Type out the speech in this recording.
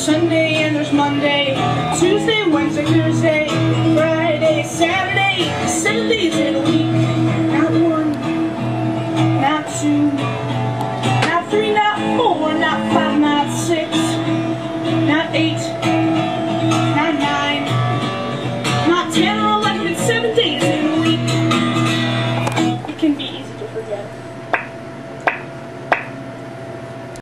Sunday and there's Monday, Tuesday, Wednesday, Thursday, Friday, Saturday, 7 days in a week.